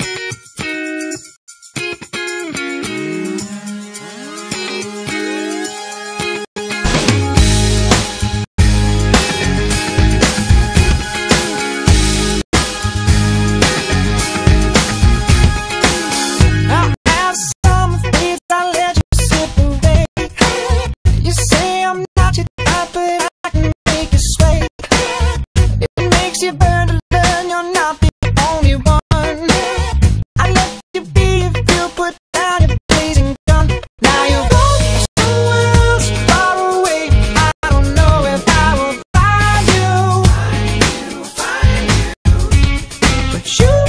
You burn to learn you're not the only one. I let you be if you put down your blazing gun. Now you're going somewhere else, far away. I don't know if I will find you, but you